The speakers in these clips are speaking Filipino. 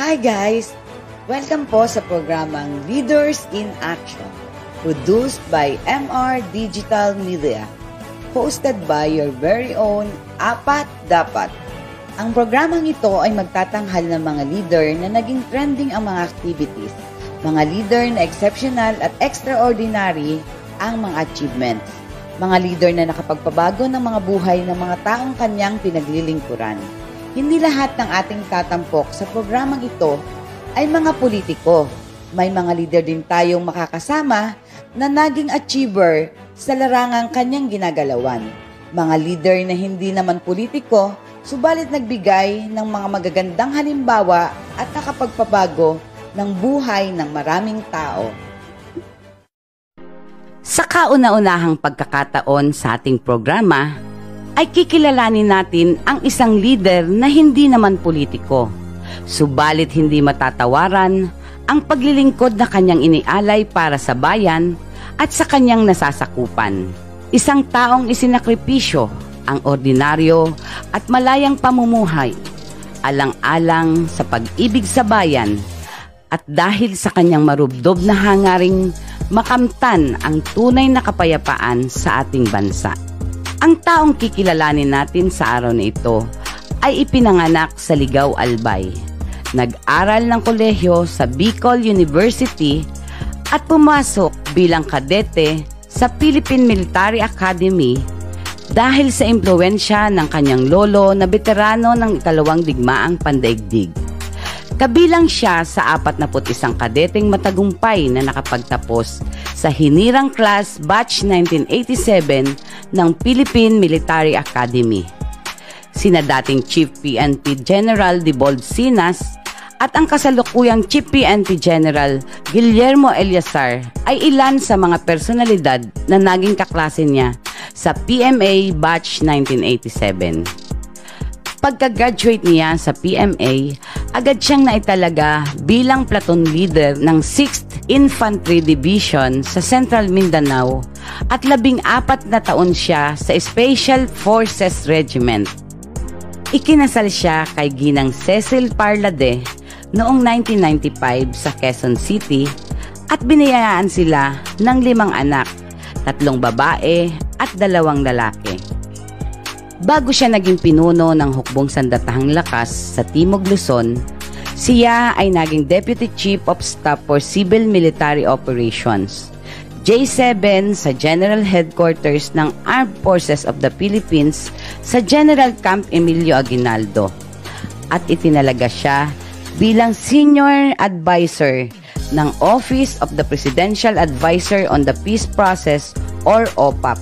Hi guys! Welcome po sa programang Leaders in Action, produced by MR Digital Media, hosted by your very own Apat Dapat. Ang programang ito ay magtatanghal ng mga leader na naging trending ang mga activities, mga leader na exceptional at extraordinary ang mga achievements, mga leader na nakapagpabago ng mga buhay ng mga taong kanyang pinaglilingkuran. Hindi lahat ng ating tatampok sa programang ito ay mga politiko. May mga leader din tayong makakasama na naging achiever sa larangang kanyang ginagalawan. Mga leader na hindi naman politiko, subalit nagbigay ng mga magagandang halimbawa at nakapagpabago ng buhay ng maraming tao. Sa kauna-unahang pagkakataon sa ating programa, ay kikilalanin natin ang isang leader na hindi naman politiko. Subalit hindi matatawaran ang paglilingkod na kanyang inialay para sa bayan at sa kanyang nasasakupan. Isang taong isinakripisyo ang ordinaryo at malayang pamumuhay, alang-alang sa pag-ibig sa bayan at dahil sa kanyang marubdob na hangaring makamtan ang tunay na kapayapaan sa ating bansa. Ang taong kikilalanin natin sa araw na ito ay ipinanganak sa Ligao, Albay. Nag-aral ng kolehiyo sa Bicol University at pumasok bilang kadete sa Philippine Military Academy dahil sa impluwensya ng kanyang lolo na veterano ng Ikalawang Digmaang Pandaigdig. Kabilang siya sa 41 kadeteng matagumpay na nakapagtapos sa Hinirang Class Batch 1987 ng Philippine Military Academy. Sina dating Chief PNP General Dibold Sinas at ang kasalukuyang Chief PNP General Guillermo Eliazar ay ilan sa mga personalidad na naging kaklase niya sa PMA Batch 1987. Pagka-graduate niya sa PMA, agad siyang naitalaga bilang platoon leader ng 6th Infantry Division sa Central Mindanao at 14 na taon siya sa Special Forces Regiment. Ikinasal siya kay Ginang Cecil Parlade noong 1995 sa Quezon City at biniyayaan sila ng 5 anak, 3 babae at 2 lalaki. Bago siya naging pinuno ng Hukbong Sandatahang Lakas sa Timog Luzon, siya ay naging Deputy Chief of Staff for Civil Military Operations, J7 sa General Headquarters ng Armed Forces of the Philippines sa General Camp Emilio Aguinaldo, at itinalaga siya bilang Senior Advisor ng Office of the Presidential Advisor on the Peace Process or OPAP.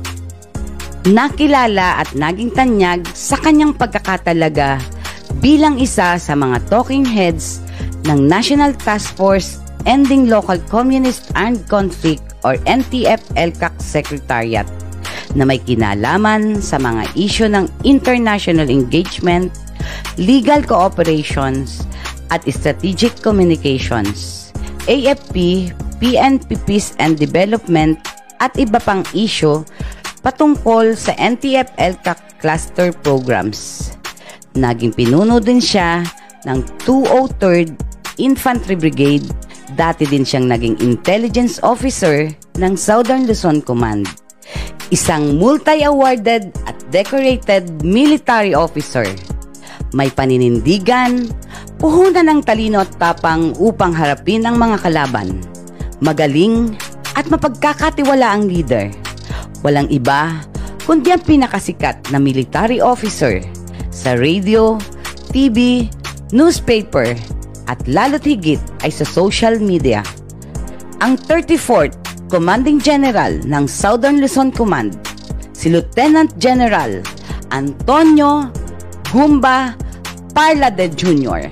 Nakilala at naging tanyag sa kanyang pagkakatalaga bilang isa sa mga talking heads ng National Task Force Ending Local Communist Armed Conflict or NTF-ELCAC Secretariat na may kinalaman sa mga isyu ng international engagement, legal cooperations at strategic communications, AFP, PNP Peace and Development at iba pang isyu patungkol sa NTF-ELCAC cluster programs. Naging pinuno din siya ng 203rd Infantry Brigade. Dati din siyang naging intelligence officer ng Southern Luzon Command. Isang multi-awarded at decorated military officer. May paninindigan, puhunan ng talino at tapang upang harapin ang mga kalaban. Magaling at mapagkakatiwalaang leader. Walang iba kundi ang pinakasikat na military officer sa radio, TV, newspaper at lalo't higit ay sa social media. Ang 34th Commanding General ng Southern Luzon Command, si Lieutenant General Antonio Gumba Parlade Jr.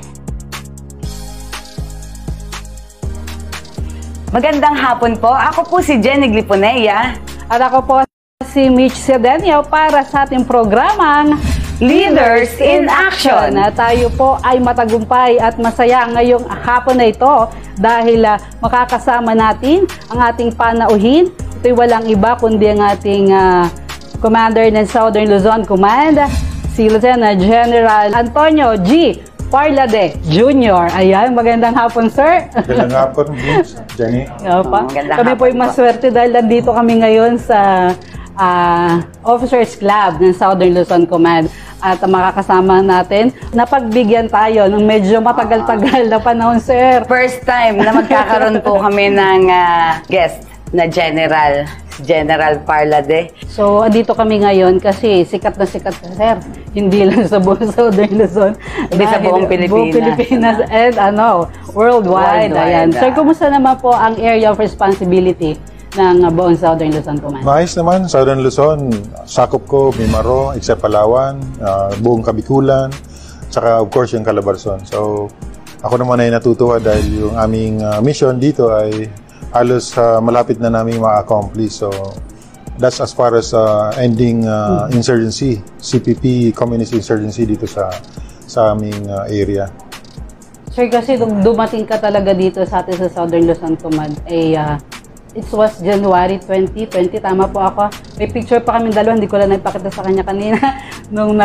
Magandang hapon po. Ako po si Jenny Gliponea. At ako po si Mitch Cedenio para sa ating programang Leaders in Action. Tayo po ay matagumpay at masaya ngayong hapon na ito dahil makakasama natin ang ating panauhin. Ito'y walang iba kundi ang ating Commander ng Southern Luzon Command, si Lieutenant General Antonio G. Parlade Jr. Ayan, magandang hapon, sir. Magandang hapon, Jenny. Opa. Magandang Kami po hapon yung maswerte dahil nandito kami ngayon sa Officers Club ng Southern Luzon Command. At makakasama natin, napagbigyan tayo ng medyo matagal-tagal na panahon, sir. First time na magkakaroon po kami ng guest na General Parlade. So, andito kami ngayon kasi sikat na sikat na, sir. Hindi lang sa buong Southern Luzon. Hindi sa buong Pilipinas. Buong Pilipinas and worldwide. Ayan. Sir, kumusta naman po ang area of responsibility ng buong Southern Luzon Command? Maayos naman, Southern Luzon. Sakop ko, Mimaro, except Palawan, buong Kabikulan, tsaka of course yung Calabarzon. So, ako naman ay natutuwa dahil yung aming mission dito ay halos malapit na namin ma-accomplish. So, that's as far as ending insurgency, CPP, communist insurgency dito sa aming area. Sir, kasi dumating ka talaga dito sa atin sa Southern Luzon Command, it was January 2020, tama po ako. May picture pa kami dalawa, hindi ko lang nagpakita sa kanya kanina nung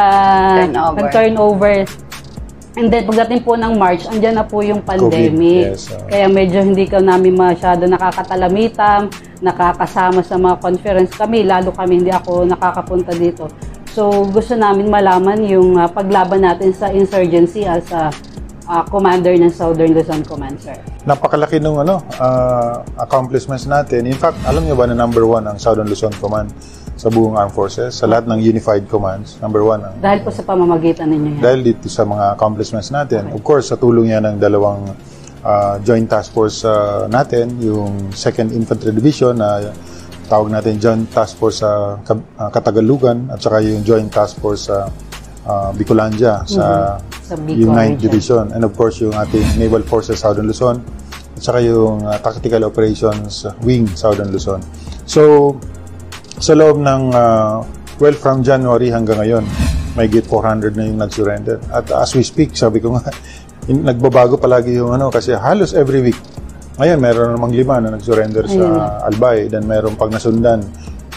nag-turnover. And then, pagdating po ng March, andyan na po yung pandemic. Yes, Kaya medyo hindi ka namin masyado nakakatalamitam, nakakasama sa mga conference kami, lalo kami hindi ako nakakapunta dito. So, gusto namin malaman yung paglaban natin sa insurgency as a commander ng Southern Luzon Command, sir. Napakalaki nung accomplishments natin. In fact, alam niyo ba na number 1 ang Southern Luzon Command sa buong armed forces, sa lahat ng unified commands, number 1 ang... Dahil po sa pamamagitan ninyo yan. Dahil dito sa mga accomplishments natin. Of course, sa tulong yan ng dalawang joint task force natin, yung 2nd Infantry Division na tawag natin Joint Task Force sa Katagalugan at saka yung Joint Task Force sa Bicolandia sa yung 9th Division. And of course, yung ating Naval Forces Southern Luzon at saka yung Tactical Operations Wing Southern Luzon. So, sa loob ng, from January hanggang ngayon, may git 400 na yung nag-surrender. At as we speak, sabi ko nga, nagbabago palagi yung kasi halos every week. Ngayon, meron namang 5 na nag-surrender sa Albay. Then meron pag nasundan,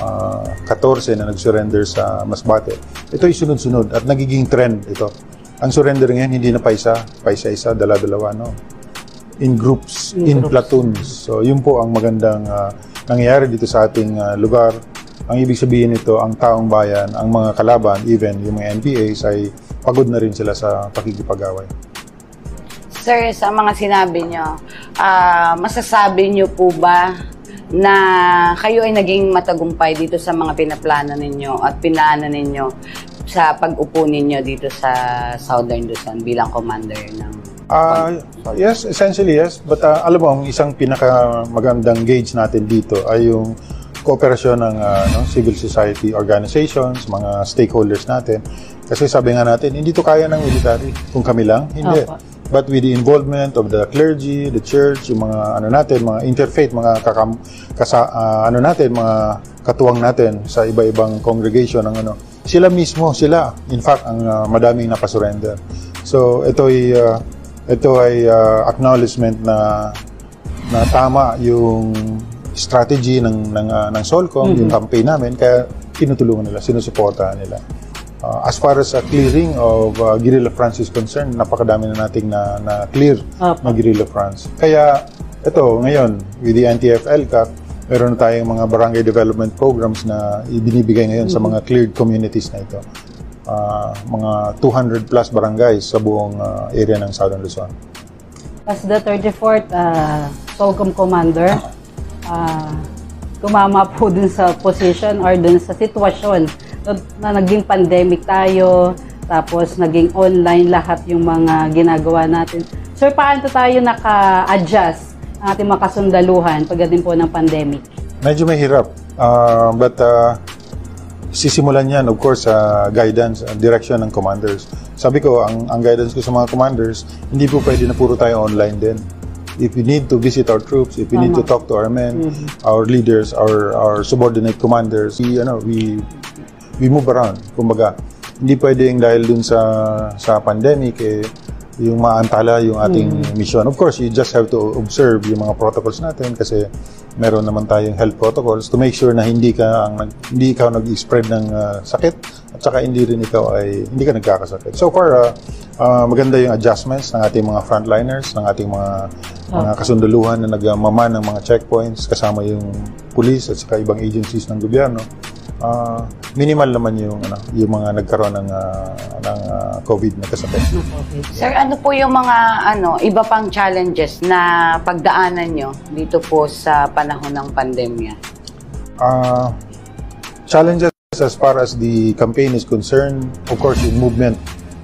14 na nag-surrender sa Masbate. Ito ay sunod-sunod at nagiging trend ito. Ang surrender ngayon, hindi na paisa-isa, dala-dalawa, no? In groups, in platoons. So, yun po ang magandang nangyayari dito sa ating lugar. Ang ibig sabihin nito, ang taong bayan, ang mga kalaban, even yung mga NPAs, ay pagod na rin sila sa pakikipag-away. Sir, sa mga sinabi nyo, masasabi nyo po ba na kayo ay naging matagumpay dito sa mga pinaplano ninyo at pinlano ninyo sa pag-upo ninyo dito sa Southern Luzon bilang commander ng... Yes, essentially yes. But alam mo, ang isang pinakamagandang gauge natin dito ay yung kooperasyon ng civil society organizations, mga stakeholders natin. Kasi sabi nga natin, hindi to kaya ng military kung kami lang, hindi. But with the involvement of the clergy, the church, yung mga mga interfaith, mga mga katuwang natin sa iba-ibang congregation ng sila mismo, in fact ang madaming napasurrender. So ito ay acknowledgement na tama yung strategy ng SOLCOM, yung campaign namin, kaya tinutulungan nila, sinusuportahan nila. As far as clearing of guerrilla fronts is concerned, napakadami na nating na clear na guerrilla fronts. Kaya ito, ngayon, with the NTF-LCAC, meron na tayong mga barangay development programs na ibinibigay ngayon sa mga cleared communities na ito. Mga 200 plus barangays sa buong area ng Southern Luzon. As the 34th SOLCOM Commander, kumama po dun sa position or dun sa sitwasyon na naging pandemic tayo, tapos naging online lahat yung mga ginagawa natin. Sir, paano tayo naka-adjust ang ating makasundaluhan pagdating po ng pandemic? Medyo mahirap. But sisimulan yan, of course, sa guidance, direction ng commanders. Sabi ko, ang guidance ko sa mga commanders, hindi po pwede na puro tayo online din. If we need to visit our troops, if we need to talk to our men, our leaders, our subordinate commanders, we move around. Kumbaga, hindi pwedeng dahil dun sa pandemic, yung maantala yung ating mission. Of course, you just have to observe yung mga protocols natin kasi meron naman tayong health protocols to make sure na hindi ikaw nag-spread ng sakit at saka hindi ka nagkakasakit. So far, maganda yung adjustments ng ating mga frontliners, ng ating mga kasundaluhan na nagmaman ng mga checkpoints kasama yung police at saka ibang agencies ng gobyerno. Minimal naman yung mga nagkaroon ng COVID na kasakit. Sir, ano po yung mga iba pang challenges na pagdaanan nyo dito po sa panahon ng pandemya? Challenges as far as the campaign is concerned, of course, yung movement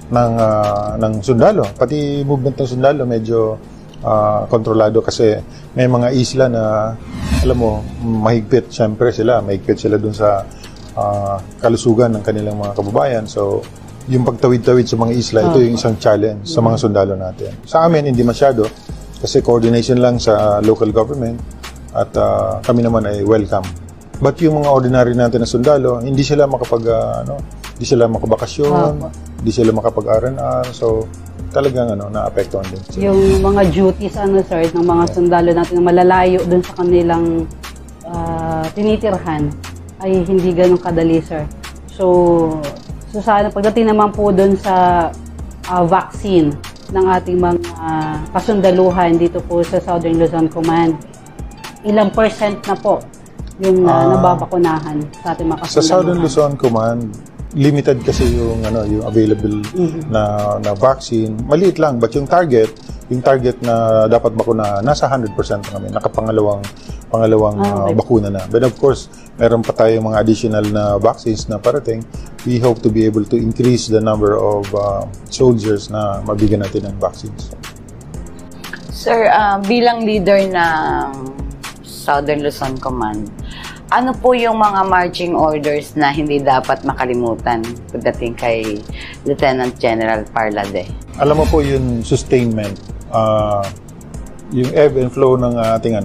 ng sundalo. Pati movement ng sundalo medyo kontrolado kasi may mga isla na alam mo, mahigpit sila dun sa kalusugan ng kanilang mga kababayan. So, yung pagtawid-tawid sa mga isla, ito yung isang challenge sa mga sundalo natin. Sa amin, hindi masyado kasi coordination lang sa local government at kami naman ay welcome. But yung mga ordinary natin na sundalo, hindi sila hindi sila makabakasyon, hindi sila makapag-R&R. So, talagang naapektuhan din sila. Yung mga duties sir, ng mga sundalo natin na malalayo dun sa kanilang tinitirhan ay hindi ganun kadali, sir. So sana pagdating naman po dun sa vaccine ng ating mga kasundaluhan dito po sa Southern Luzon Command, ilang percent na po yung nababakunahan sa ating mga kasundaluhan? Sa Southern Luzon Command, limited kasi yung available na vaccine. Maliit lang, but yung target na dapat bakuna nasa 100% na kami. Nakapangalawang bakuna na. But of course, meron pa tayong mga additional na vaccines na parating. We hope to be able to increase the number of soldiers na mabigyan natin ng vaccines. Sir, bilang leader ng Southern Luzon Command, ano po yung mga marching orders na hindi dapat makalimutan pagdating kay Lieutenant General Parlade? Alam mo po yung sustainment, yung ebb and flow ng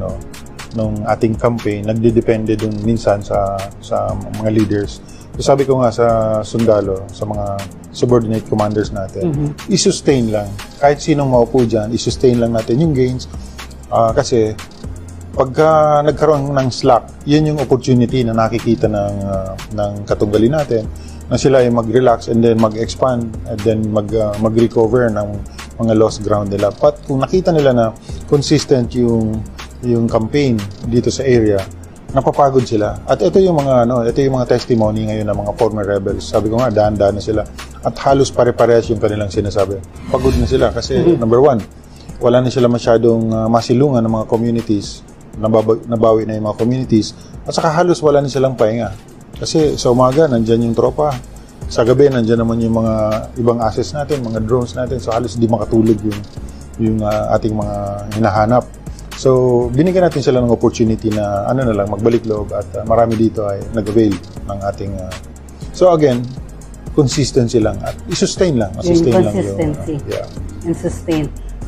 ating campaign, nagdidepende dun minsan sa mga leaders. So sabi ko nga sa sundalo, sa mga subordinate commanders natin, i-sustain lang. Kahit sinong maupo dyan, i-sustain lang natin yung gains kasi pagka nagkaroon ng slack, yun yung opportunity na nakikita ng katunggali natin na sila ay mag-relax and then mag-expand and then mag-recover ng mga lost ground nila. But kung nakita nila na consistent yung campaign dito sa area, napapagod sila. At ito yung mga testimony ngayon ng mga former rebels. Sabi ko nga, daan-daan na sila. At halos pare-parehas yung kanilang sinasabi. Pagod na sila kasi number one, wala na sila masyadong masilungan ng mga communities. Nabawi na yung mga communities. At saka halos wala na silang pahinga. Kasi sa umaga, nandyan yung tropa. Sa gabi, nandyan naman yung mga ibang assets natin, mga drones natin. So halos di makatulog yung ating mga hinahanap. So, binigyan natin sila ng opportunity na magbalik loob at marami dito ay nag-avail ng ating so again, consistency lang at i-sustain lang. Consistency and sustain.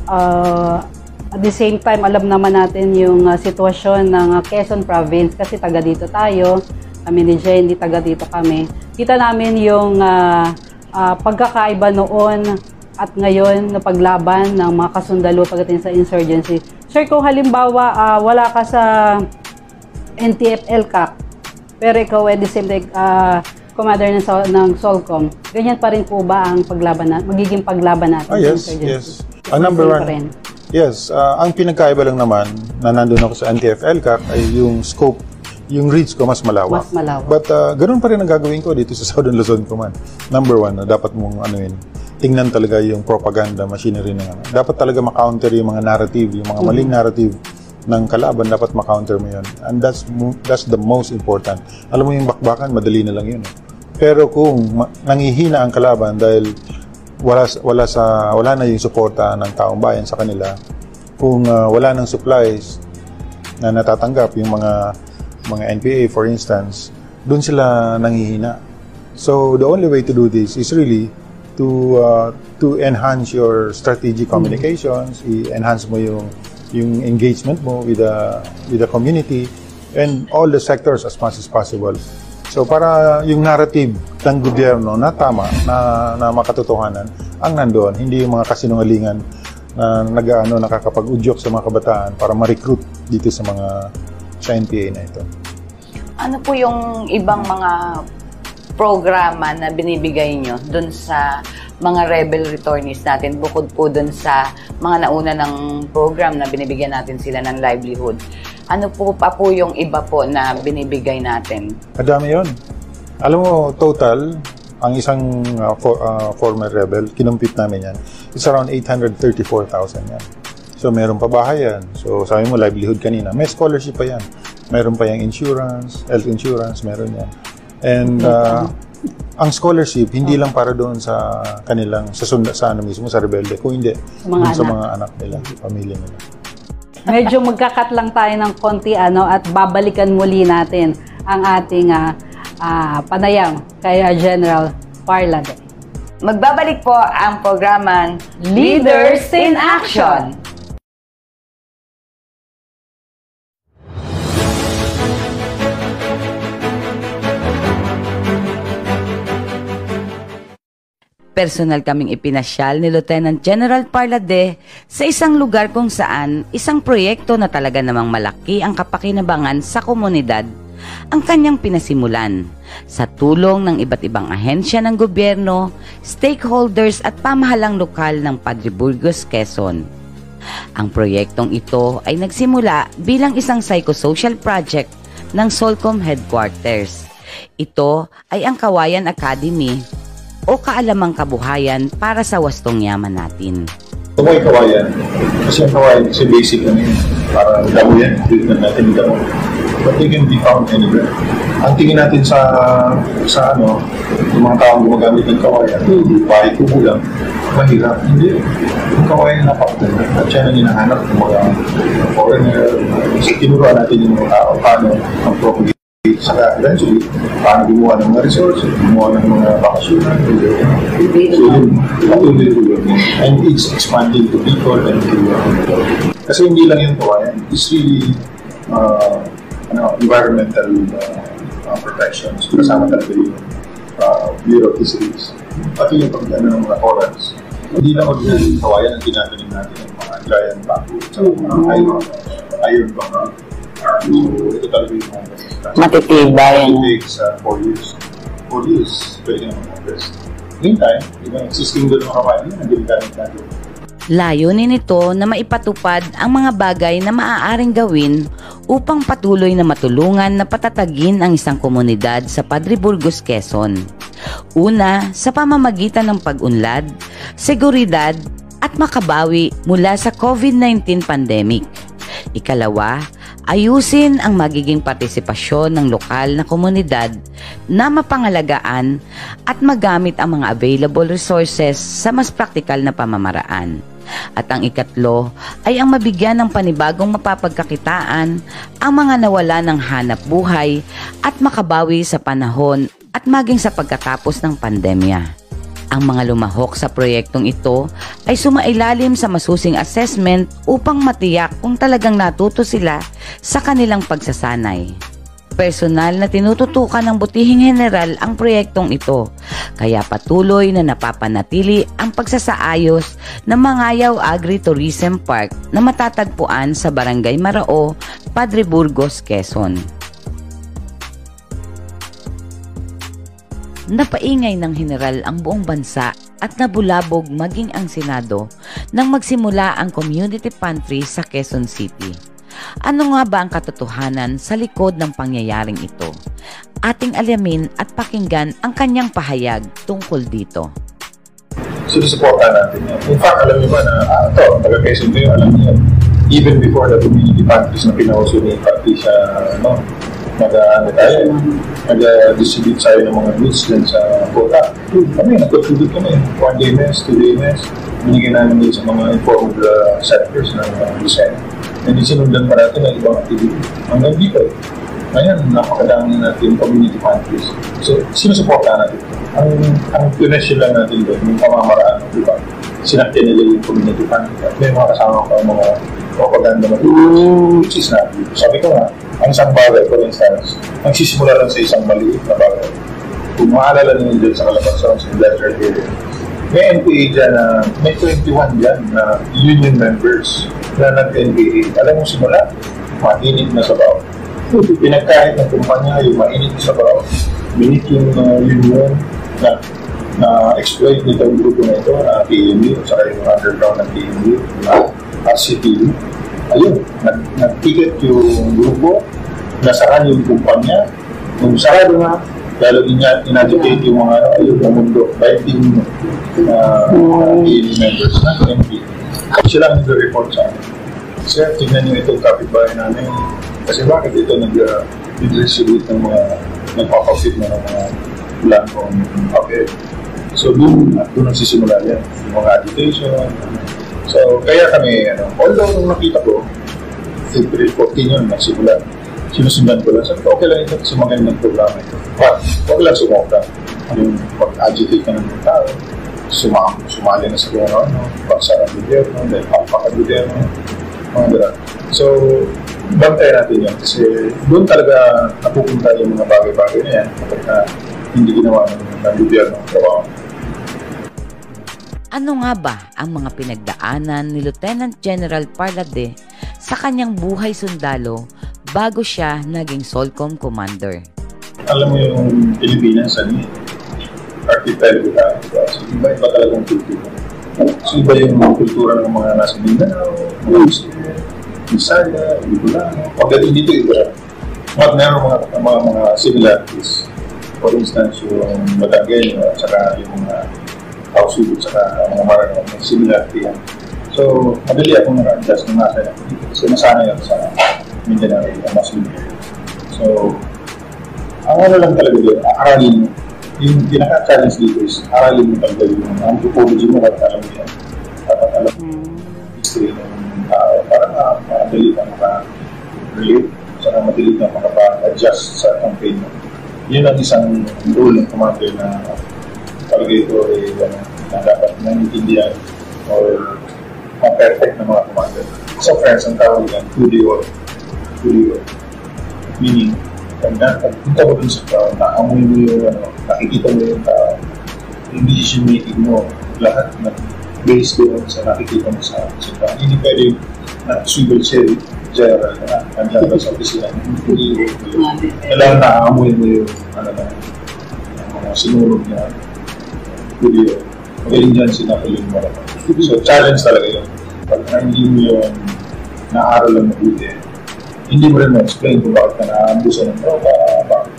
At the same time, alam naman natin yung sitwasyon ng Quezon Province kasi taga dito tayo. Kami ni Jenny, taga dito kami. Kita namin yung pagkakaiba noon at ngayon na paglaban ng mga kasundalo pagdating sa insurgency. Sir, kung halimbawa wala ka sa NTF-LCAC, pero ikaw at the same time commander ng SOLCOM, ganyan pa rin po ba ang magiging paglaban natin sa insurgency? Yes. Ang number one, yes. Ang pinagkaiba lang naman na nandun ako sa NTF-LCAC ay yung scope, yung reach ko mas malawak. But ganoon pa rin ang gagawin ko dito sa Southern Luzon Command. Number one, dapat mong tingnan talaga yung propaganda machinery ng dapat talaga ma-counter yung mga narrative, yung mga maling narrative ng kalaban, dapat ma-counter mo yun. And that's the most important. Alam mo yung bakbakan, madali na lang yun. Pero kung nangihina ang kalaban dahil wala na yung suporta ng taong bayan sa kanila, kung wala ng supplies na natatanggap yung mga NPA for instance, doon sila nangihina. So the only way to do this is really to enhance your strategic communications, i-enhance mo yung engagement mo with the community and all the sectors as much as possible. So para yung narrative ng gobyerno na tama, na makatotohanan, ang nandoon, hindi yung mga kasinungalingan na nakakapag-udyok sa mga kabataan para ma-recruit dito sa NPA na ito. Ano po yung ibang mga programa na binibigay nyo dun sa mga rebel returnees natin bukod po dun sa mga nauna ng program na binibigyan natin sila ng livelihood? Ano po pa po yung iba po na binibigay natin? Madami yun. Alam mo, total, ang isang former rebel, kinumpit namin yan, it's around 834,000 yan. So, meron pa bahay yan. So, sabi mo, livelihood kanina. May scholarship pa yan. Meron pa yung insurance, health insurance, meron yan. And ang scholarship, hindi lang para doon sa kanilang, sa mismo, sa rebelde, kung hindi, sa mga anak nila, pamilya nila. Medyo magkakat lang tayo ng konti at babalikan muli natin ang ating panayam kay General Parlade. Magbabalik po ang programang Leaders in Action. Personal kaming ipinasyal ni Lieutenant General Parlade sa isang lugar kung saan isang proyekto na talaga namang malaki ang kapakinabangan sa komunidad ang kanyang pinasimulan sa tulong ng iba't ibang ahensya ng gobyerno, stakeholders at pamahalang lokal ng Padre Burgos, Quezon. Ang proyektong ito ay nagsimula bilang isang psychosocial project ng Solcom Headquarters. Ito ay ang Kawayan Academy o kaalamang kabuhayan para sa wastong yaman natin. Ito mo yung kawayan. Kasi yung kawayan, kasi basic na yun. Parang damo yan. Tignan natin yung damo. But they can be found anywhere. Ang tingin natin sa yung mga taong gumagamit ng kawayan, bahay kubo lang, mahirap. Hindi. Yung kawayan na napakaganda. At siya na hinahanap ng mga foreigner. Kasi tinuruan natin yung mga tao paano ang propagate. Saka eventually, paano gumawa ng mga resources, gumawa ng mga bakasyonan, so yun, patuloy rin. And it's expanding to people and to kasi hindi lang yung kawayan, it's really environmental protections. Kasama talaga yung Bureau of Fisheries. Pati yung pagdano ng mga corals. Hindi lang ordinary yung kawayan ang tinatanim natin ng mga giant bamboo at mga iron bamboo. So, ito talaga yung mga matitibay. It takes 4 years. 4 years, pwede naman mag-invest. Meantime, yung existing doon ng kawayan, ang ginagamit natin. Layunin nito na maipatupad ang mga bagay na maaaring gawin upang patuloy na matulungan na patatagin ang isang komunidad sa Padre Burgos, Quezon. Una, sa pamamagitan ng pag-unlad, seguridad at makabawi mula sa COVID-19 pandemic. Ikalawa, ayusin ang magiging partisipasyon ng lokal na komunidad na mapangalagaan at magamit ang mga available resources sa mas praktikal na pamamaraan. At ang ikatlo ay ang mabigyan ng panibagong mapapagkakitaan ang mga nawala ng hanap buhay at makabawi sa panahon at maging sa pagkatapos ng pandemya. Ang mga lumahok sa proyektong ito ay sumailalim sa masusing assessment upang matiyak kung talagang natuto sila sa kanilang pagsasanay. Personal na tinututukan ng Butihing General ang proyektong ito, kaya patuloy na napapanatili ang pagsasaayos ng Mangayaw Agri-Tourism Park na matatagpuan sa Barangay Marao, Padre Burgos, Quezon. Napaingay ng General ang buong bansa at nabulabog maging ang Senado nang magsimula ang community pantry sa Quezon City. Ano nga ba ang katotohanan sa likod ng pangyayaring ito? Ating alamin at pakinggan ang kanyang pahayag tungkol dito. Sinusuporta natin yan. In fact, alam niyo ba na ito, taga-Quezon kayo, alam niyo, even before the community pantries na pinauso ni Patricia, nag-distribute tayo ng mga goods din sa quota. Kami, nag-contribute kami. 1 day mess, 2 day mess. Binigyan namin din sa mga informed sectors ng design. And sinundan pa natin ng ibang activity. Hanggang dito. Ngayon, napakadami natin community pantries. So, sinusuporta natin. Ang connection lang natin doon, yung pamamaraan, di ba? Sinakyan nila yung community pantry. At may mga kasama pa mga propaganda materials, which is not. Sabi ko nga, ang isang bagay, for instance, nagsisimula lang sa isang maliit na bagay. Kung maalala ninyo dyan sa Calabarzon, sa industrial area, may NPA dyan na, may 21 dyan na union members na nag-NPA. Alam mo simula, mainit na sabaw. Pinagkahit ng kumpanya, yung mainit na sabaw, minit yung union na exploit nitong grupo na ito, na PMU, at saka yung underground ng PMU, na RCTU. Ayun, nag-ticket yung grupo, nasaraan yung kumpanya, kung sarado na, lalo din niya inagitate yung mga mundo, fighting PMU members na MP. Sila ang nag-report sa amin. Sir, tignan niyo itong kapitbahay namin. Kasi bakit ito nag-distribute ng mga nagpapafit na ng mga blankong papel. So doon nagsisimula yan. Yung mga agitation. So kaya kami, although nung nakita ko, April 14 yun, nagsimula. Sinusundan ko lang. Sabi ko, okay lang ito kasi magandang programa ito. But, huwag lang sumokta. Yung pag-agitate ka ng mga tao, sumali na sa gano'n, pagsara ng gobyerno, dahil pagpaka-gobyerno, mga gano'n. So, bantayan natin yan kasi doon talaga napupunta yung mga bagay-bagay na yan kapag hindi ginawa ng gobyerno ang trabaho. Ano nga ba ang mga pinagdaanan ni Lieutenant General Parlade sa kanyang buhay sundalo bago siya naging SOLCOM Commander? Alam mo yung Pilipinas, archipelago tayo. So, iba-iba talagang kultura. So, iba yung kultura ng mga nasa Mindanao, mga Muslim, Bisaya, Bicolano. Pagdating dito, iba. Meron mga similarities. For instance, yung Batanggen, at saka yung mga Tausug, at saka mga Maranao, may similarity yan. So, madali akong naka-adjust ng nasa yan dito kasi nasanay ako sa Mindanao, ang Muslim. So, ang ano lang talaga doon, aralin mo. Yung pinaka-challenge dito is aralin mo talaga yung anthropology mo at alam mo yan. Dapat alam mo yung history ng tao para madali ka maka-relate, saka madali ka maka-adjust sa campaign mo. Yun ang isang role ng commander na talaga ito na dapat nangyitindihan or ma-perfect ng mga commander. Sa friends, ang tawag yan, 2D work. 2D work. Meaning, pag punta ko dun sa tao, naamoy mo yung nakikita mo yung tao, yung decision making mo, lahat na based doon sa nakikita mo sa tao. Hindi pwede na civil general na nandiyan ka sa opisina. Hindi kailangan naamoy mo yung mga sinulog na video. Magaling dyan sinakaling mo. So challenge talaga yun. Pag hindi mo yung naaral lang mabuti, hindi mo rin ma-explain kung bakit ka na-abusan ng droga, bakit.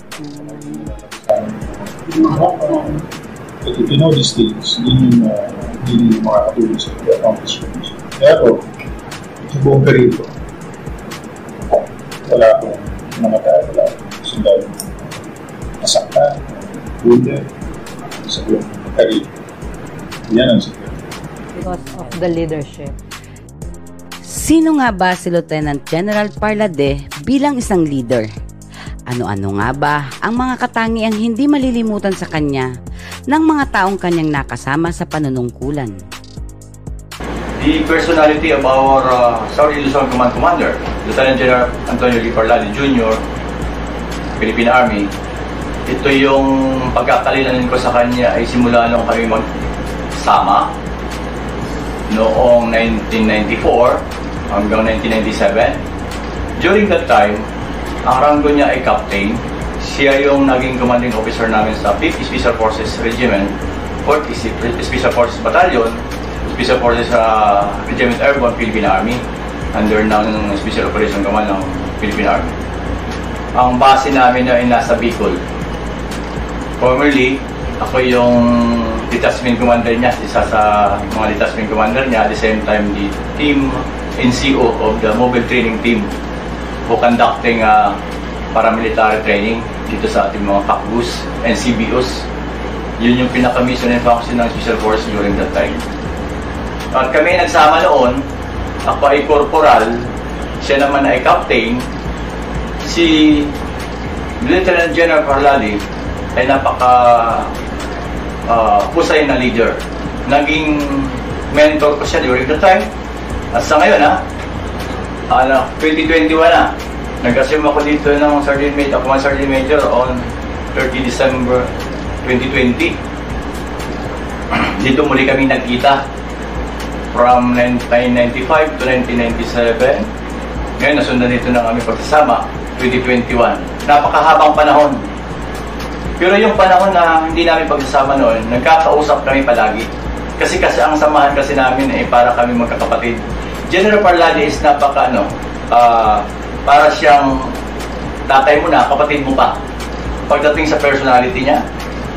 But if you know these things, hindi yung makakatulong sa accomplishments. Kaya ako, sa buong career ko, wala akong namatay, wala akong sundalo nasaktan, wounded, sa buong career. Yan ang secret. Because of the leadership. Sino nga ba si Lieutenant General Parlade bilang isang leader? Ano-ano nga ba ang mga katangiang hindi malilimutan sa kanya ng mga taong kanyang nakasama sa panunungkulan? The personality of our Southern Luzon Command Commander, Lieutenant General Antonio Lee Parlade Jr., Philippine Army, ito yung pagkakalilanin ko sa kanya ay simula nung kami magsama noong 1994 hanggang 1997. During that time, ang ranggo niya ay captain. Siya yung naging commanding officer namin sa 5th Special Forces Regiment, 4th Special Forces Battalion, Special Forces Regiment Airborne, Philippine Army, under ng Special Operation Command ng Philippine Army. Ang base namin ay nasa Bicol. Formerly, ako yung detachment commander niya, isa sa mga detachment commander niya, at the same time the team NCO of the mobile training team who conducting paramilitary training dito sa ating mga CACBUs and CBOs. Yun yung pinaka-mission and function ng Special Force during that time. At kami nagsama noon, ako ay corporal, siya naman ay captain. Si Lieutenant General Parlade ay napaka-husay na leader. Naging mentor ko siya during the time. At sa ngayon 2021 na, Nag-assume ako dito ng Sergeant Major, Command Sergeant Major on 30 December 2020. Dito muli kami nagkita from 1995 to 1997. Ngayon, nasundan dito na kami pagsasama, 2021. Napakahabang panahon. Pero yung panahon na hindi namin pagsasama noon, nagkakausap kami palagi. Kasi ang samahan kasi namin ay para kami magkakapatid. General Parlade is para siyang tatay mo na, kapatid mo pa. Pagdating sa personality niya,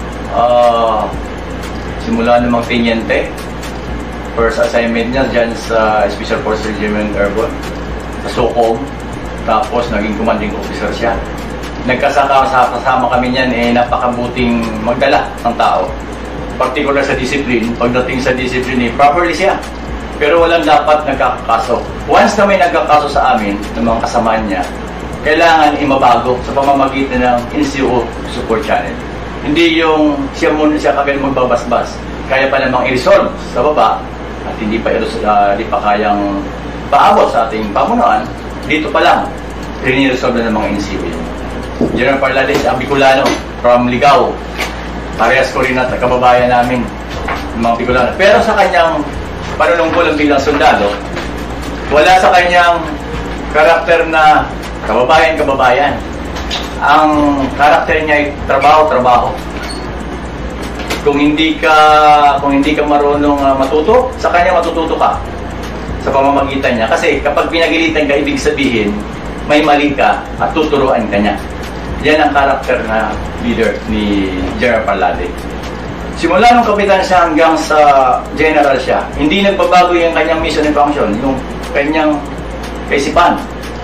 simula namang teniente, first assignment niya dyan sa Special Forces Regiment Airborne, sa SOCOM, tapos naging commanding officer siya. Nagkasama kami niyan, napakabuting magdala ng tao. Particular sa discipline, pagdating sa discipline, properly siya. Pero walang dapat nagkakaso. Once na may nagkakaso sa amin, ng mga kasamaan niya, kailangan imabago sa pamamagitan ng NCO support channel. Hindi yung siya kagad magbabasbas. Kaya pa namang i-resolve sa baba at hindi pa kayang paabot sa ating pamunuan. Dito pa lang, rini-resolve na ng mga NCO yun. General Parlade, ang Bicolano, from Ligao. Parehas ko rin at kababayan namin, mga Bicolano. Pero sa kanyang panunungkulan bilang sundalo, wala sa kanyang karakter na kababayan. Ang karakter niya ay trabaho. Kung hindi ka marunong matuto, sa kanya matututo ka sa pamamagitan niya. Kasi kapag pinagilitan ka, ibig sabihin may mali ka at tuturuan ka niya. Yan ang karakter na leader ni General Parlade. Simula nung kapitan siya hanggang sa general siya, hindi nagbabago yung kanyang mission and function, yung kanyang kaisipan.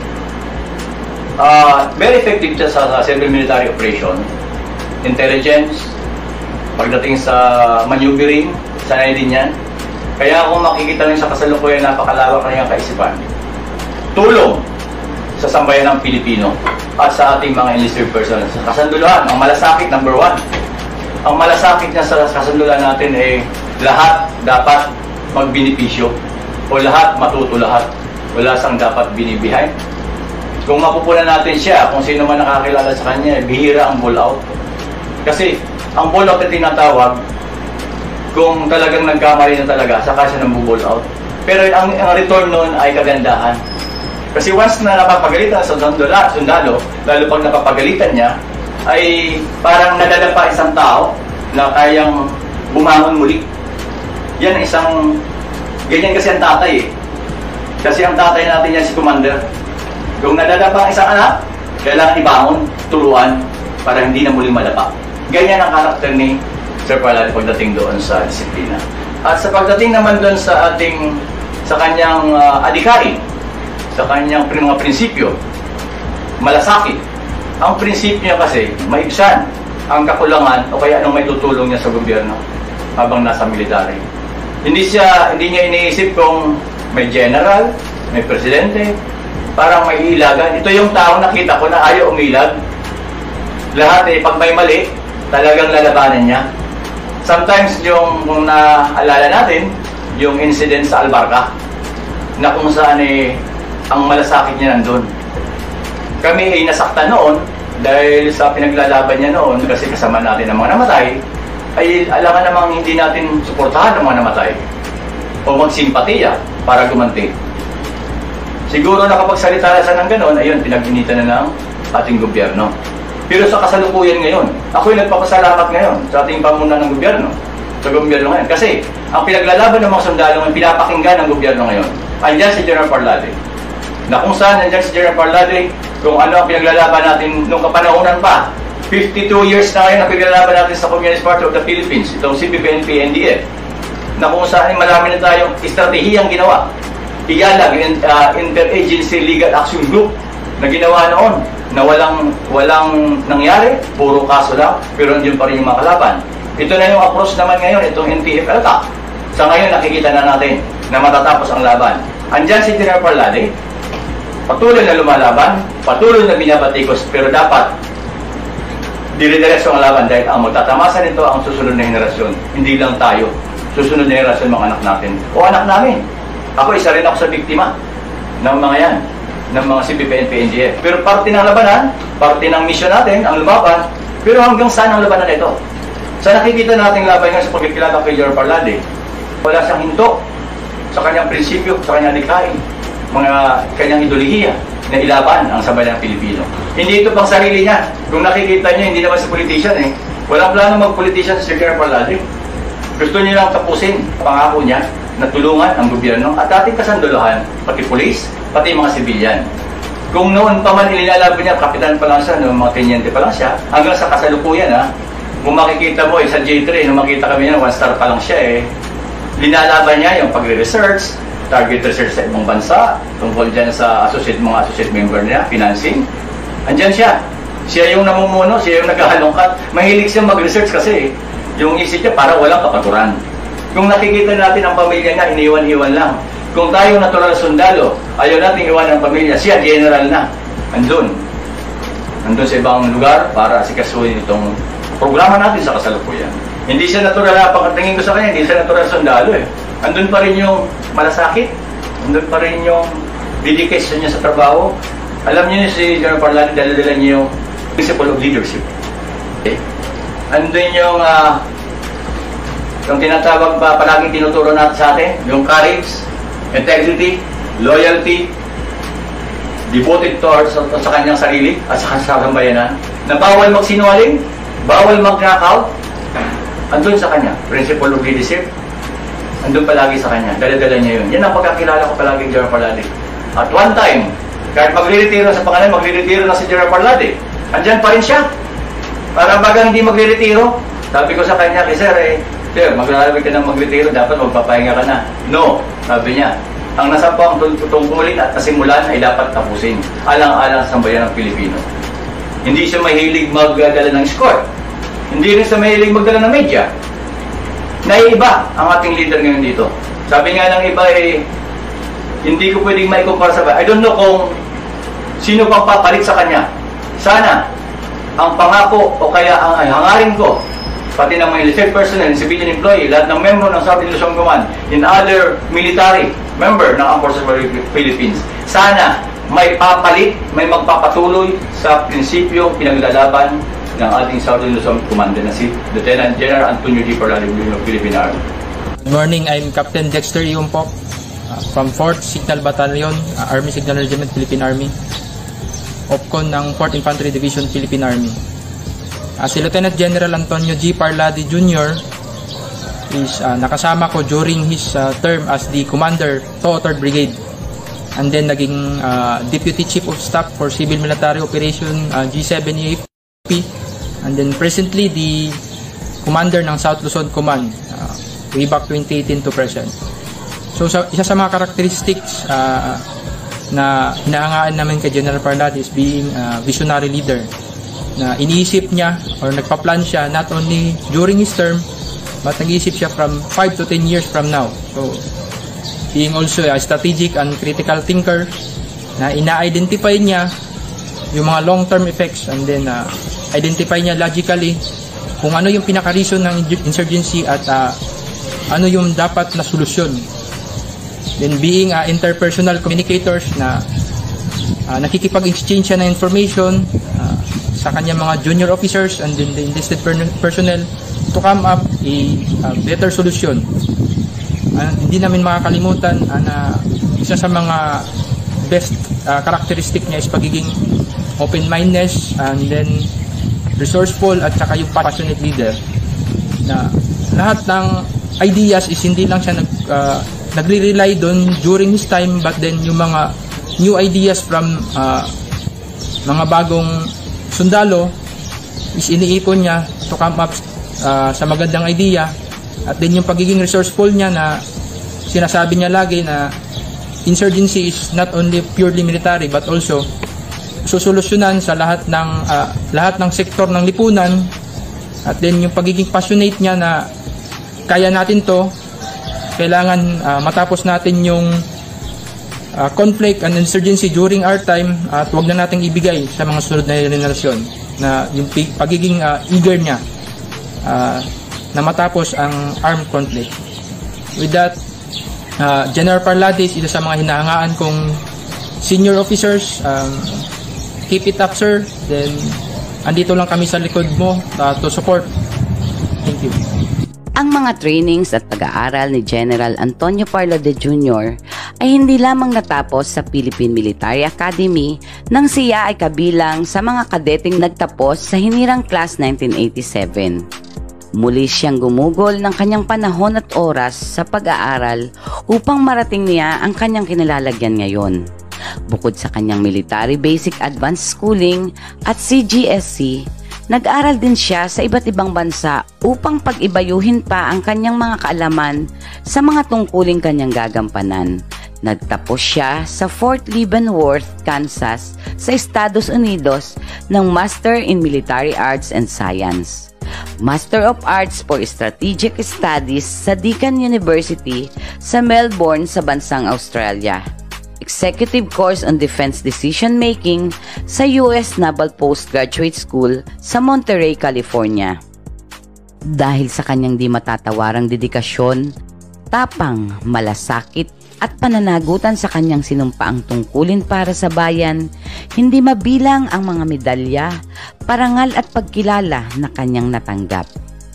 Very effective siya sa civil military operation, intelligence, pagdating sa maneuvering, sanay din yan. Kaya kung makikita rin sa kasalukuyan, napakalawak na yung kaisipan. Tulong sa sambayan ng Pilipino at sa ating mga enlisted personnel. Sa kasanduluhan, ang malasakit, number 1. Ang malasakit niya sa kasundulan natin ay lahat dapat magbinipisyo o lahat matuto lahat. Wala sang dapat binibihay. Kung mapupunan natin siya, kung sino man nakakilala sa kanya, bihira ang ball out. Kasi ang ball out na tinatawag, kung talagang nagkamali na talaga, saka siya nang ball out. Pero ang return nun ay kagandahan. Kasi once na napapagalitan sa sundalo, lalo pag napapagalitan niya, ay parang nadadapa isang tao na kayang bumangon muli. Yan ganyan kasi ang tatay eh. Kasi ang tatay natin yan si Commander. Kung nadadapa ang isang anak, kailangan ibangon, turuan, para hindi na muling malapa. Ganyan ang karakter ni Sir Parlade pagdating doon sa disiplina. At sa pagdating naman doon sa kanyang adhikari, sa kanyang mga prinsipyo, malasakit. Ang prinsipyo niya kasi, maibsan ang kakulangan o kaya anong may tutulong niya sa gobyerno habang nasa military. Hindi niya iniisip kung may general, may presidente, parang may ilagan. Ito yung tao nakita ko na ayaw umilag. Lahat pag may mali, talagang lalabanan niya. Sometimes kung naalala natin, yung incident sa Albarca, na kung saan ang malasakit niya nandun. Kami ay nasaktan noon dahil sa pinaglalaban niya noon kasi kasama natin ang mga namatay, ay alangan namang hindi natin suportahan ang mga namatay o magsimpatiya para gumanti. Siguro nakapagsalita siya ng gano'n, ayun, pinag-initan na ng ating gobyerno. Pero sa kasalukuyan ngayon, ako'y nagpapasalamat ngayon sa ating pamunan ng gobyerno, sa gobyerno ngayon. Kasi ang pinaglalaban ng mga sundalo ay pinapakinggan ng gobyerno ngayon. Andiyan si General Parlade. Na kung saan nandiyan si General Parlade, kung ano ang pinaglalaban natin nung kapanahonan pa. 52 years na ngayon ang pinaglalaban natin sa Communist Party of the Philippines, itong CPP-NP, NDF, na kung saan marami na tayong estratehiyang ginawa. Iyalag, Interagency Legal Action Group, na ginawa noon, na walang nangyari, puro kaso lang, pero nandiyan pa rin yung mga kalaban. Ito na yung approach naman ngayon, itong NTF-ELCA. Sa ngayon, nakikita na natin na matatapos ang laban. Andyan si General Parlade, patuloy na lumalaban, patuloy na binabatikos, pero dapat dire-diretso ang laban dahil ang magtatamasa nito ang susunod na henerasyon. Hindi lang tayo, susunod na henerasyon mga anak natin o anak namin. Ako, isa rin ako sa biktima ng mga yan, ng mga CPP, NDF. Pero parte ng labanan, parte ng mission natin, ang lumaban, pero hanggang saan ang labanan ito? Sa nakikita natin laban nga sa pagkikilala kay General Parlade, wala siyang hinto sa kanyang prinsipyo, sa kanyang likhain, mga kanyang ideolohiya na ilaban ang sambayan ng Pilipino. Hindi ito pang sarili niya. Kung nakikita niyo, hindi naman sa politician eh. Walang plano mag-politician si General Parlade. Gusto niya lang tapusin pangako niya na tulungan ang gobyerno at ating kasanduluhan, pati pulis, pati mga sibilyan. Kung noon pa man ilinalaban niya, kapitan pa lang siya, no, mga tenyente pa lang siya, hanggang sa kasalukuyan kung makikita mo sa J3, nung makita kami niya, 1 star pa lang siya linalaban niya yung pagre-research, target research sa ibang bansa, tungkol dyan sa mga associate member niya, financing. Andyan siya. Siya yung namumuno, siya yung naghahalongkat. Mahilig siya mag-research kasi yung isip niya para walang kapaturan. Kung nakikita natin ang pamilya niya, iniwan-iwan lang. Kung tayo natural sundalo, ayaw natin iwan ang pamilya, siya general na. Andun sa ibang lugar para sikasuhin itong programa natin sa kasalukuyan. Hindi siya natural, pagkatingin ko sa kanya, hindi siya natural sundalo Andun pa rin yung malasakit, andun pa rin yung dedication niya sa trabaho. Alam niyo si General Parlade, dala-dala niya yung principle of leadership. Okay? Andun yung tinatawag pa palaging tinuturo natin sa atin, yung courage, integrity, loyalty, devoted towards sa kanyang sarili at sa sambayanan, na bawal magsinungaling, bawal mag-knockout. Andun sa kanya, principle of leadership, andun palagi sa kanya, dala-dala niya yun. Yan ang pagkakilala ko palagi General Parlade. At one time, kahit magre-retiro sa pangalan, magre-retiro na si General Parlade, andyan pa rin siya. Para bagang hindi magre-retiro, sabi ko sa kanya, Sir, maglalawag ka ng magretiro, dapat magpapahinga ka na. No, sabi niya, ang nasampang tungkulin at nasimulan ay dapat tapusin, alang-alang sa sambayan ng Pilipino. Hindi siya mahilig magdala ng score. Hindi rin siya mahilig magdala ng media. Naiiba ang ating leader ngayon dito. Sabi nga ng iba hindi ko pwedeng maikumpara sa I don't know kung sino pang papalit sa kanya. Sana ang pangako o kaya ang hangarin ko, pati ng mga military personnel, civilian employee, lahat ng membro ng South Luzon Command, in other military member ng Armed Forces of the Philippines, sana may papalit, may magpapatuloy sa prinsipyo pinaglalaban ng ating South Luzon Commander na si Lieutenant General Antonio G. Parlade ng Philippine Army. Good morning, I'm Captain Dexter Iumpok from 4th Signal Battalion, Army Signal Regiment, Philippine Army, OPCON ng 4th Infantry Division, Philippine Army. Si Lieutenant General Antonio G. Parlade Jr. is nakasama ko during his term as the Commander, TOO 3rd Brigade. And then naging Deputy Chief of Staff for Civil Military Operation G7EAP. And then presently the Commander ng South Luzon Command way back 2018 to present. So isa sa mga characteristics na hinahangaan namin kay General Parlade is being a visionary leader, na iniisip niya or nagpa-plan siya not only during his term but nag-iisip siya from 5 to 10 years from now. So being also a strategic and critical thinker, na ina-identify niya yung mga long-term effects and then identify niya logically kung ano yung pinaka-reason ng insurgency at ano yung dapat na solusyon. Then being interpersonal communicators, na nakikipag-exchange siya ng information sa kanyang mga junior officers and then the enlisted personnel to come up a better solution. Hindi namin makakalimutan na isa sa mga best characteristic niya is pagiging open-mindedness and then resourceful at saka yung passionate leader, na lahat ng ideas is hindi lang siya nagre-rely doon during his time, but then yung mga new ideas from mga bagong sundalo is iniipon niya to come up sa magandang idea. At then yung pagiging resourceful niya, na sinasabi niya lagi na insurgency is not only purely military but also susolusyonan sa lahat ng sektor ng lipunan. At then yung pagiging passionate niya na kaya natin to, kailangan matapos natin yung conflict and insurgency during our time at wag na nating ibigay sa mga sunod na generasyon, na yung pagiging eager niya na matapos ang armed conflict. With that, General Parlade is isa sa mga hinahangaan kong senior officers, keep it up, sir. Then, andito lang kami sa likod mo to support. Thank you. Ang mga trainings at pag-aaral ni General Antonio Parlade Jr. ay hindi lamang natapos sa Philippine Military Academy nang siya ay kabilang sa mga kadeteng nagtapos sa hinirang class 1987. Muli siyang gumugol ng kanyang panahon at oras sa pag-aaral upang marating niya ang kanyang kinalalagyan ngayon. Bukod sa kanyang Military Basic Advanced Schooling at CGSC, nag-aral din siya sa iba't ibang bansa upang pag-ibayuhin pa ang kanyang mga kaalaman sa mga tungkuling kanyang gagampanan. Nagtapos siya sa Fort Leavenworth, Kansas sa Estados Unidos ng Master in Military Arts and Science, Master of Arts for Strategic Studies sa Deakin University sa Melbourne sa bansang Australia, Executive Course on Defense Decision Making sa US Naval Postgraduate School sa Monterey, California. Dahil sa kanyang di matatawarang dedikasyon, tapang, malasakit at pananagutan sa kanyang sinumpaang tungkulin para sa bayan, hindi mabilang ang mga medalya, parangal at pagkilala na kanyang natanggap.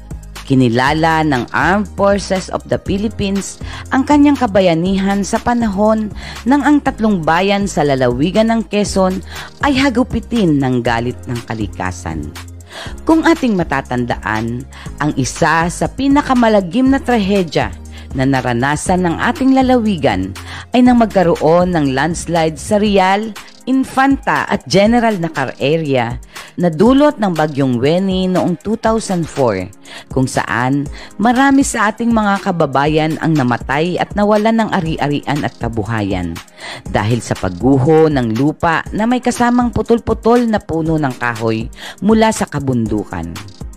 Kinilala ng Armed Forces of the Philippines ang kanyang kabayanihan sa panahon nang ang tatlong bayan sa lalawigan ng Quezon ay hagupitin ng galit ng kalikasan. Kung ating matatandaan, ang isa sa pinakamalagim na trahedya na naranasan ng ating lalawigan ay nang magkaroon ng landslide sa Real, Infanta at General Nakar area na dulot ng bagyong Weni noong 2004, kung saan marami sa ating mga kababayan ang namatay at nawalan ng ari-arian at kabuhayan dahil sa pagguho ng lupa na may kasamang putol-putol na puno ng kahoy mula sa kabundukan.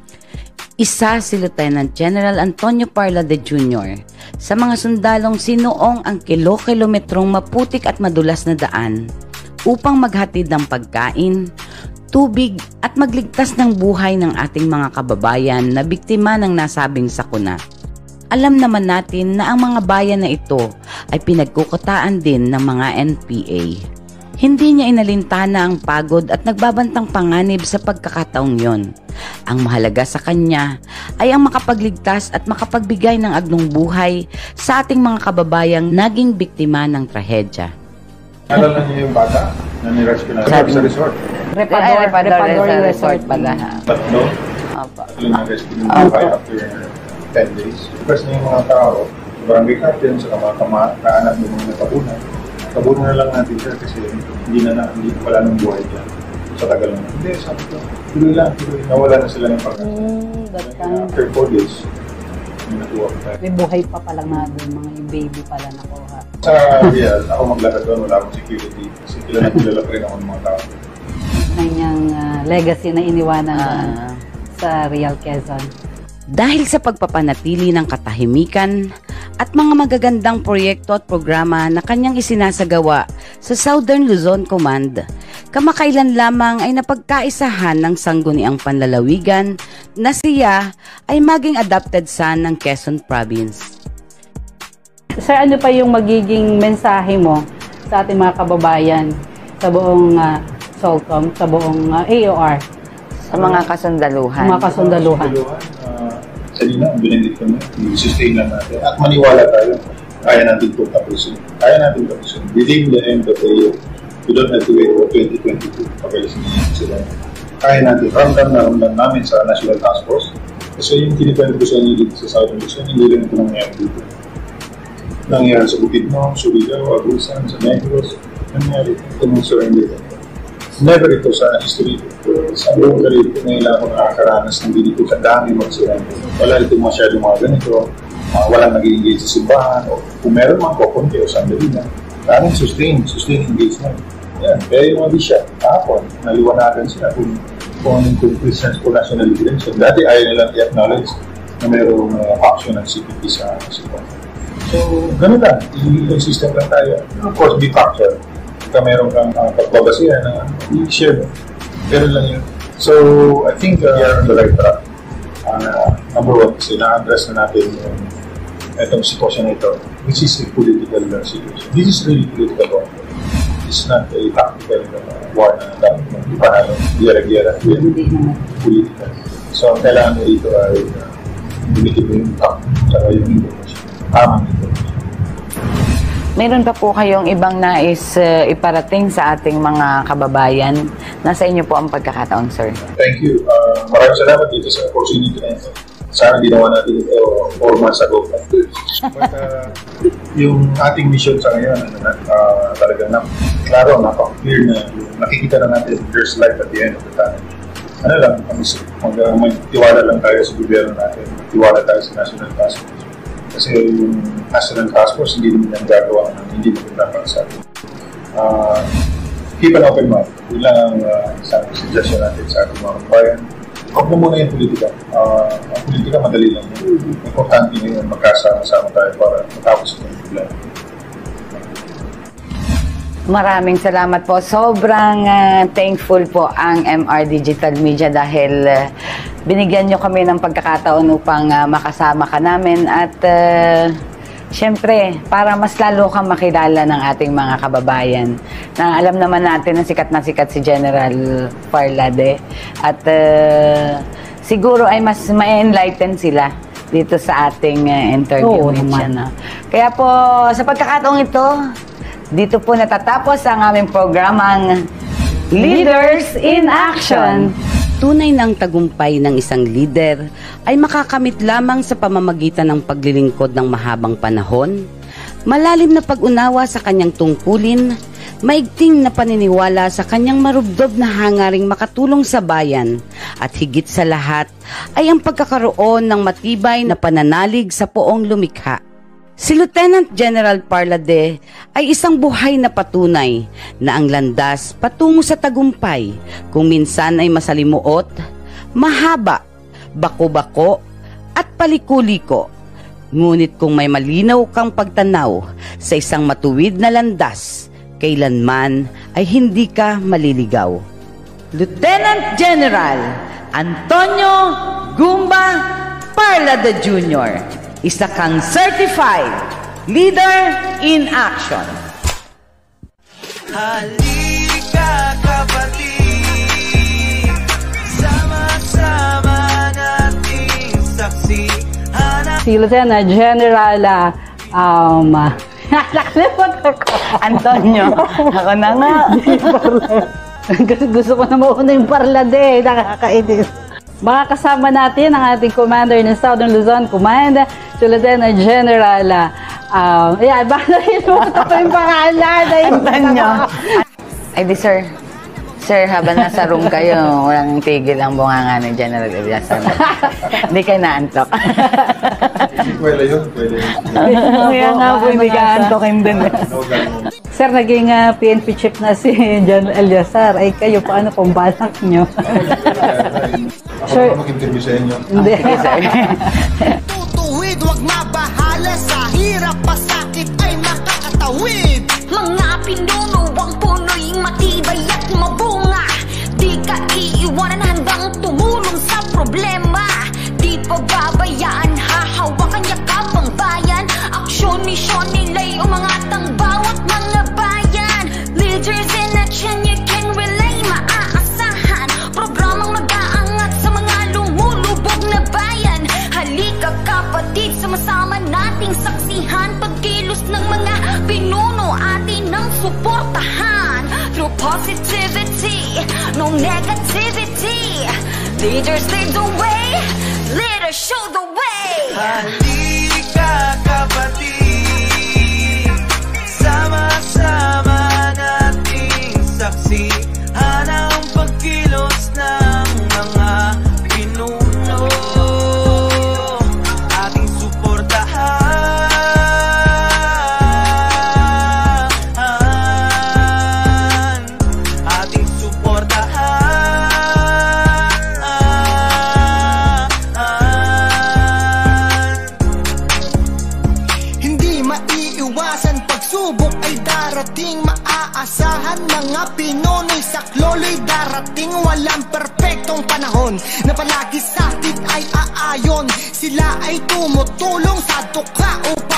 Isa si Lieutenant General Antonio Parlade Jr. sa mga sundalong sinuong ang kilo-kilometrong maputik at madulas na daan upang maghatid ng pagkain, tubig at magligtas ng buhay ng ating mga kababayan na biktima ng nasabing sakuna. Alam naman natin na ang mga bayan na ito ay pinagkukutaan din ng mga NPA. Hindi niya inalintana ang pagod at nagbabantang panganib sa pagkakataong yon. Ang mahalaga sa kanya ay ang makapagligtas at makapagbigay ng agnong buhay sa ating mga kababayang naging biktima ng trahedya. Alam na niyo yung bata na nirescue natin sa resort? Repador Resort pala. Tatlo? Tatlo na rescue ng buhay after 10 days. First na yung mga tao, barangay captain, sa mga kaanak ng mga natabunan. Tabunan na lang natin sir kasi hindi wala nang buhay dyan. Sa tagal na. Hindi, sabi ko, tuloy lang. Nawala na sila ng pagkakas. After 4 days, may natuwa ko tayo. May buhay pa palang na doon, mga baby pala nakuha. Sa Real, ako maglakad doon, wala akong security. Kasi kilala pa rin ako ng mga tao. Kanyang legacy na iniwanan sa Real Quezon. Dahil sa pagpapanatili ng katahimikan at mga magagandang proyekto at programa na kanyang isinasagawa sa Southern Luzon Command, kamakailan lamang ay napagkaisahan ng sangguniang panlalawigan na siya ay maging adopted son ng Quezon Province. Sir, ano pa yung magiging mensahe mo sa ating mga kababayan sa buong SOLCOM, sa buong AOR? Sa mga kasundaluhan. Mga kasundaluhan. Kanina, ang binanggit ko na, i-sustain lang natin. At maniwala tayo, kaya natin ito tapusin. Kaya natin tapusin. Within the end of the year, we don't have to wait for 2022. Pag-alis na sila. Kaya natin. Ramdam namin sa National Task Force. Kasi yung kinikwento ko sa inyo dito sa Southern Luzon, hindi rin ito nangyari dito. Nangyari sa Bukidnon, Surigao, Agusan, sa Negros. Nangyari ito ng surrender. Never ito sa history. Sa buong karir ko ngayon ako nakakaranas ng ganito kadami mag-surrender. Wala ito masyadong mga ganito. Walang nag-engage sa simbahan. O kung meron man po, konti o sandali na. Parang sustain engagement. Yan. Kaya yung mga bisya, kahapon, naliwanagan sila kung anong Christians for National Liberation. Dati ayaw nilang i-acknowledge na mayroong faction ng CPP sa simbahan. So, ganun lang. Yung system lang tayo. Of course, be factual. Kung meron kang pagbabasihan na i-share. Ganun lang yun. So, I think we are on the right track. Number one, kasi na-address na natin yung itong sitwasyon na ito, which is a political situation. This is really political one. it's not a tactical war na dapat ipanalo, gera-gera, political. So, kailangan na ito ay bumikip yung impact at yung information. Tamang information. Meron pa po kayong ibang nais iparating sa ating mga kababayan? Nasa inyo po ang pagkakataon, sir. Thank you. Maraming salamat dito sa opportunity na ito. Sana ginawa natin ito 4 months ago. But yung ating mission sa ngayon, talagang klaro, napaka-clear na nakikita na natin there's light at the end of the tunnel. Ano lang, magtiwala lang tayo sa gobyerno natin, magtiwala tayo sa National Task Force. Kasi yung National Task Force hindi naman yung gagawa ng hindi maganda para sa atin. Keep an open mind. Yun lang ang isang suggestion natin sa ating mga kabayan. Huwag mo muna yung politika. Ang politika madali lang. Importante na yun, magkasama-sama tayo para matapos yung problema. Maraming salamat po. Sobrang thankful po ang MR Digital Media dahil binigyan nyo kami ng pagkakataon upang makasama ka namin at syempre, para mas lalo kang makilala ng ating mga kababayan na alam naman natin na sikat si General Parlade at siguro ay mas ma-enlighten sila dito sa ating interview. Kaya po, sa pagkakataong ito, dito po natatapos ang aming programang Leaders in Action. Tunay ng tagumpay ng isang leader ay makakamit lamang sa pamamagitan ng paglilingkod ng mahabang panahon, malalim na pag-unawa sa kanyang tungkulin, maigting na paniniwala sa kanyang marubdob na hangaring makatulong sa bayan, at higit sa lahat ay ang pagkakaroon ng matibay na pananalig sa poong lumikha. Si Lieutenant General Parlade ay isang buhay na patunay na ang landas patungo sa tagumpay kung minsan ay masalimuot, mahaba, bako-bako at palikuliko. Ngunit kung may malinaw kang pagtanaw sa isang matuwid na landas, kailanman ay hindi ka maliligaw. Lieutenant General Antonio Gumba Parlade Jr., isa kang certified leader in action. Halika kapatid, sama-sama nating saksihan. Si Lieutenant General Antonio, ako na nga. Gusto ko na mauna yung Parlade, nakakainis. Makakasama natin ang ating commander ng Southern Luzon Command, si Lieutenant General, bakit mo ito yung pangalan? Antonio. Ay di sir, habang nasa room kayo, walang tigil ang bunganga ni General Eliasson. Hindi kayo naantok. Pwede yun. Kaya nga po, hindi ka antokin din. Sir, naging PNP chief na si John Eliasar. Ay kayo, paano pong balak nyo? Ako na mag-interview sa inyo. Hindi. Tutuwid, wag mabahala sa hirap, pasakit ay makakatawid. Mga pinuno ang puno'y matibay at mabunga. Di ka iiwanan, handang tumulong sa problema. Di pababayaan, hahawakan yakap ang bayan. Aksyon, misyon nila'y umangat ang bawat mga bayan. Leaders in action, you can relay, maaasahan. Programang mag-aangat sa mga lumulubog na bayan. Halika kapatid, sama-sama nating saksihan. Pagkilos ng mga pinuno, atin ang suportahan. Through positivity, no negativity. Leaders lead the way, leaders show the way. Halika kapatid, sama-sama nating saksihan ang pagkilos ng mga pinuno. Ating suportahan, ating suportahan. Hindi maiiwasan, pagsubok ay darating, maaasahan. Mga pinuno'y saklolo'y darating. Walang perpektong panahon na palagi sa atin ay aayon. Sila ay tumutulong sa duka upang